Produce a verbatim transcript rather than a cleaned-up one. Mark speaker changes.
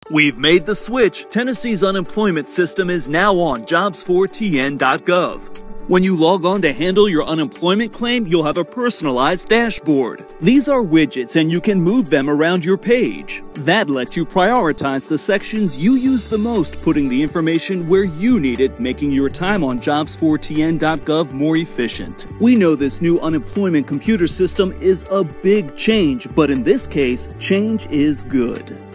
Speaker 1: We've made the switch. Tennessee's unemployment system is now on jobs for T N dot gov. When you log on to handle your unemployment claim, you'll have a personalized dashboard. These are widgets and you can move them around your page. That lets you prioritize the sections you use the most, putting the information where you need it, making your time on jobs for T N dot gov more efficient. We know this new unemployment computer system is a big change, but in this case, change is good.